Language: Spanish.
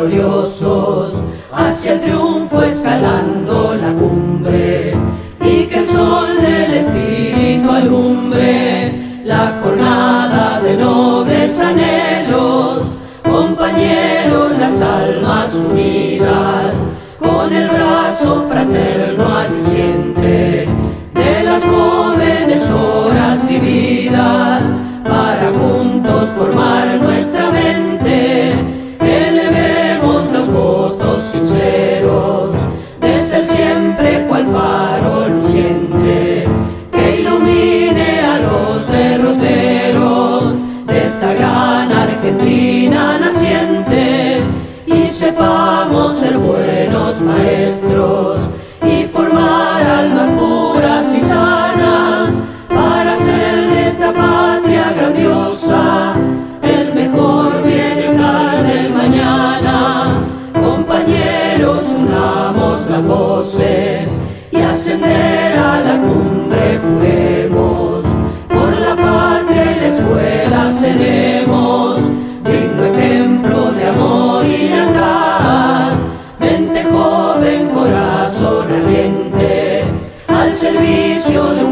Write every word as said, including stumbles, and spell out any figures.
gloriosos hacia el triunfo escalando la cumbre, y que el sol del Espíritu alumbre la jornada de nobles anhelos. Compañeros, las almas unidas, con el brazo fraterno aliciente de las jóvenes horas vividas, para juntos formar nuestra mente, elevemos los votos sinceros de ser siempre cual faro luciente, que ilumine a los derroteros de esta gran Argentina naciente, y sepamos ser buenos maestros y formar almas puras y sanas, para hacer de esta patria grandiosa el mejor bienestar del mañana. Compañeros, unamos las voces y ascender a la cumbre juremos, por la patria y la escuela seremos digno ejemplo de amor y lealtad. Mente joven, corazón ardiente, al servicio de un